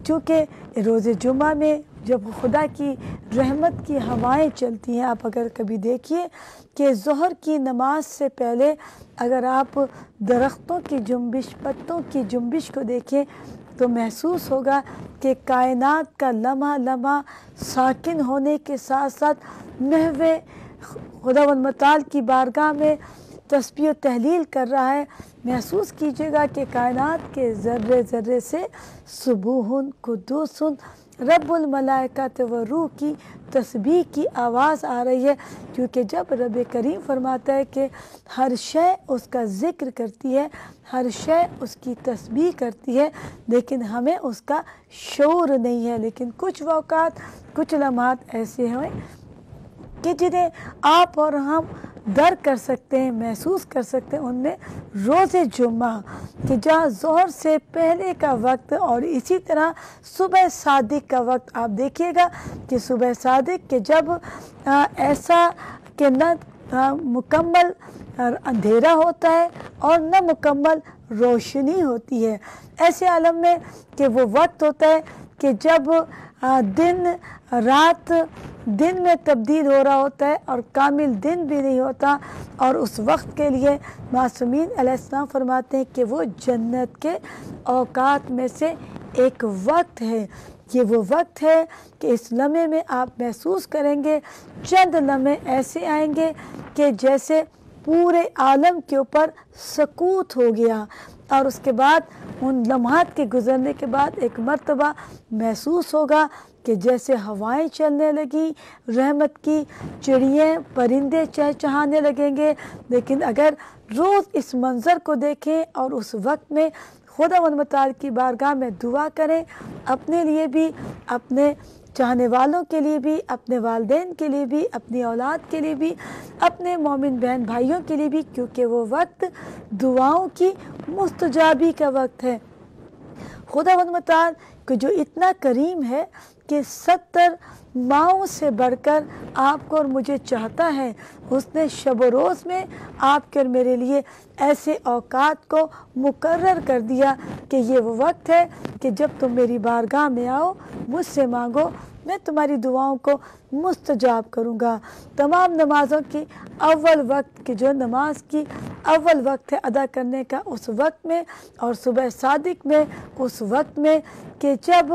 چونکہ روز جمعہ میں جب خدا کی رحمت کی ہوائیں چلتی ہیں، آپ اگر کبھی دیکھیے کہ ظہر کی نماز سے پہلے اگر آپ درختوں کی جنبش، پتوں کی جنبش کو دیکھیں تو محسوس ہوگا کہ کائنات کا لمحہ لمحہ ساکن ہونے کے ساتھ ساتھ محو خداوند متعال کی بارگاہ میں تسبیح و تحلیل کر رہا ہے۔ محسوس کیجیے گا کہ کائنات کے ذرے ذرے سے سبوح قدوس رب الملائکۃ و روح کی تسبیح کی آواز آ رہی ہے، کیونکہ جب رب کریم فرماتا ہے کہ ہر شے اس کا ذکر کرتی ہے، ہر شے اس کی تسبیح کرتی ہے، لیکن ہمیں اس کا شعور نہیں ہے۔ لیکن کچھ اوقات، کچھ لمحات ایسے ہیں کہ جنہیں آپ اور ہم درک کر سکتے ہیں، محسوس کر سکتے ہیں۔ ان میں روز جمعہ کہ جہاں ظہر سے پہلے کا وقت اور اسی طرح صبح صادق کا وقت، آپ دیکھیے گا کہ صبح صادق کہ جب ایسا کہ نہ مکمل اندھیرا ہوتا ہے اور نہ مکمل روشنی ہوتی ہے، ایسے عالم میں کہ وہ وقت ہوتا ہے کہ جب دن رات دن میں تبدیل ہو رہا ہوتا ہے اور کامل دن بھی نہیں ہوتا، اور اس وقت کے لیے معصومین علیہ السلام فرماتے ہیں کہ وہ جنت کے اوقات میں سے ایک وقت ہے۔ یہ وہ وقت ہے کہ اس لمحے میں آپ محسوس کریں گے، چند لمحے ایسے آئیں گے کہ جیسے پورے عالم کے اوپر سکوت ہو گیا، اور اس کے بعد ان لمحات کے گزرنے کے بعد ایک مرتبہ محسوس ہوگا کہ جیسے ہوائیں چلنے لگی، رحمت کی چڑیاں پرندے چہچہانے لگیں گے۔ لیکن اگر روز اس منظر کو دیکھیں اور اس وقت میں خداوند متعال کی بارگاہ میں دعا کریں، اپنے لیے بھی، اپنے چاہنے والوں کے لیے بھی، اپنے والدین کے لیے بھی، اپنی اولاد کے لیے بھی، اپنے مومن بہن بھائیوں کے لیے بھی، کیونکہ وہ وقت دعاؤں کی مستجابی کا وقت ہے۔ خداوند متعال کہ جو اتنا کریم ہے کہ 70 ماؤں سے بڑھ کر آپ کو اور مجھے چاہتا ہے، اس نے شب و روز میں آپ کے اور میرے لیے ایسے اوقات کو مقرر کر دیا کہ یہ وہ وقت ہے کہ جب تم میری بارگاہ میں آؤ، مجھ سے مانگو، میں تمہاری دعاؤں کو مستجاب کروں گا۔ تمام نمازوں کی اول وقت کہ جو نماز کی اول وقت ہے ادا کرنے کا، اس وقت میں، اور صبح صادق میں، اس وقت میں کہ جب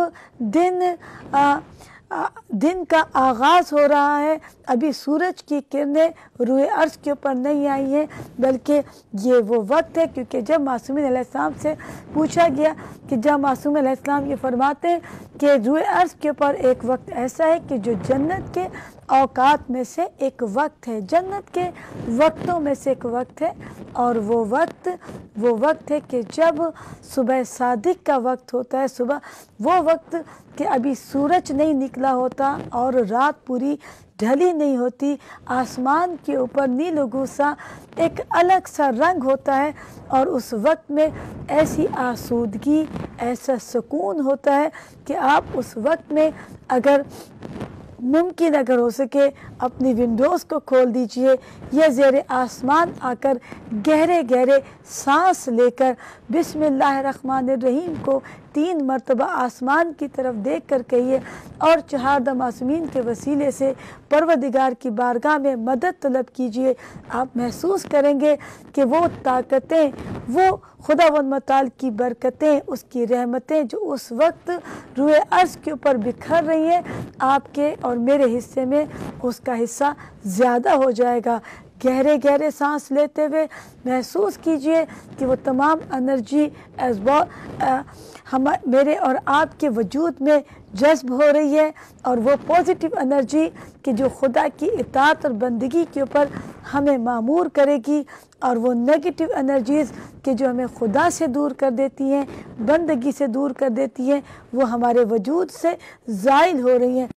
دن کا آغاز ہو رہا ہے، ابھی سورج کی کرنیں روئے عرش کے اوپر نہیں آئی ہیں، بلکہ یہ وہ وقت ہے، کیونکہ جب معصومین علیہ السلام سے پوچھا گیا کہ جب معصوم علیہ السلام یہ فرماتے ہیں کہ روئے عرش کے اوپر ایک وقت ایسا ہے کہ جو جنت کے اوقات میں سے ایک وقت ہے، جنت کے وقتوں میں سے ایک وقت ہے، اور وہ وقت ہے کہ جب صبح صادق کا وقت ہوتا ہے، صبح وہ وقت کہ ابھی سورج نہیں نکلا ہوتا اور رات پوری ڈھلی نہیں ہوتی، آسمان کے اوپر نیل و گوسا ایک الگ سا رنگ ہوتا ہے، اور اس وقت میں ایسی آسودگی، ایسا سکون ہوتا ہے کہ آپ اس وقت میں اگر ممکن اگر ہو سکے اپنی ونڈوز کو کھول دیجئے یا زیر آسمان آ کر گہرے گہرے سانس لے کر بسم اللہ الرحمن الرحیم کو 3 مرتبہ آسمان کی طرف دیکھ کر کہیے، اور چہاردہ معصومین کے وسیلے سے پروردگار کی بارگاہ میں مدد طلب کیجئے۔ آپ محسوس کریں گے کہ وہ طاقتیں، وہ خداوند متعال کی برکتیں، اس کی رحمتیں جو اس وقت روئے عرش کے اوپر بکھر رہی ہیں، آپ کے اور میرے حصے میں اس کا حصہ زیادہ ہو جائے گا۔ گہرے گہرے سانس لیتے ہوئے محسوس کیجئے کہ وہ تمام انرجی میرے اور آپ کے وجود میں جذب ہو رہی ہے، اور وہ پازیٹیو انرجی کہ جو خدا کی اطاعت اور بندگی کے اوپر ہمیں مامور کرے گی، اور وہ نیگیٹو انرجیز کہ جو ہمیں خدا سے دور کر دیتی ہیں، بندگی سے دور کر دیتی ہیں، وہ ہمارے وجود سے زائل ہو رہی ہیں۔